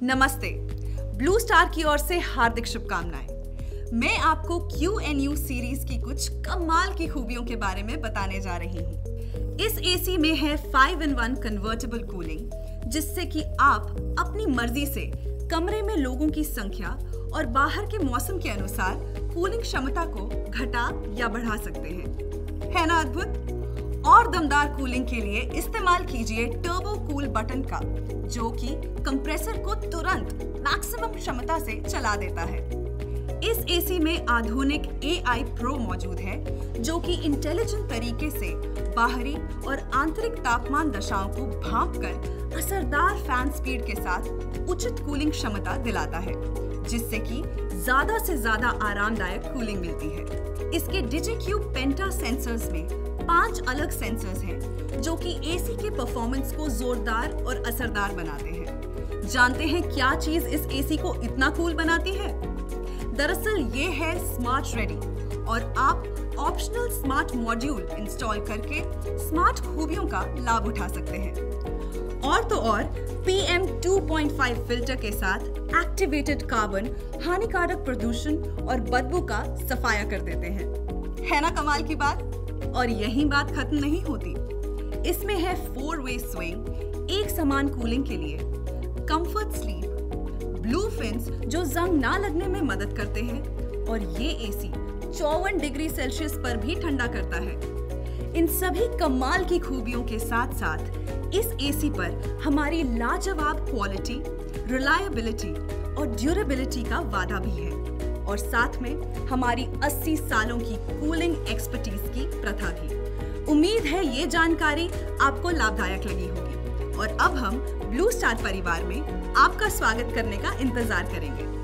नमस्ते, blue star की ओर से हार्दिक शुभकामनाएं। मैं आपको QNU सीरीज की कुछ कमाल की खूबियों के बारे में बताने जा रही हूँ। इस एसी में है 5-in-1 कन्वर्टेबल कूलिंग, जिससे कि आप अपनी मर्जी से कमरे में लोगों की संख्या और बाहर के मौसम के अनुसार कूलिंग क्षमता को घटा या बढ़ा सकते हैं। है ना अद्भुत? और दमदार कूलिंग के लिए इस्तेमाल कीजिए टर्बो कूल बटन का, जो कि कंप्रेसर को तुरंत मैक्सिमम क्षमता से चला देता है। इस एसी में आधुनिक AI Pro मौजूद है, जो कि इंटेलिजेंट तरीके से बाहरी और आंतरिक तापमान दशाओं को भांपकर असरदार फैन स्पीड के साथ उचित कूलिंग क्षमता दिलाता है, जिससे कि ज्यादा से ज्यादा आरामदायक कूलिंग मिलती है। इसके DigiCube पेंटा सेंसर्स में 5 अलग सेंसर्स हैं, जो कि एसी के परफॉर्मेंस को जोरदार और असरदार बनाते हैं। जानते हैं क्या चीज इस एसी को इतना कूल बनाती है? दरअसल ये है स्मार्ट रेडी, और आप ऑप्शनल स्मार्ट मॉड्यूल इंस्टॉल करके स्मार्ट खूबियों का लाभ उठा सकते हैं। और तो और PM 2.5 फिल्टर के साथ एक्टिवेटेड कार्बन हानिकारक प्रदूषण और बदबू का सफाया कर देते हैं। है ना कमाल की बात? और यही बात खत्म नहीं होती। इसमें है 4-वे स्विंग, एक समान कूलिंग के लिए, कंफर्ट स्लीप, ब्लू फिन्स जो जंग ना लगने में मदद करते हैं, और ये एसी 54 डिग्री सेल्सियस पर भी ठंडा करता है। इन सभी कमाल की खूबियों के साथ साथ इस एसी पर हमारी लाजवाब क्वालिटी, रिलायबिलिटी और ड्यूरेबिलिटी का वादा भी है, और साथ में हमारी 80 सालों की कूलिंग एक्सपर्टीज की प्रथा भी। उम्मीद है ये जानकारी आपको लाभदायक लगी होगी, और अब हम ब्लू स्टार परिवार में आपका स्वागत करने का इंतजार करेंगे।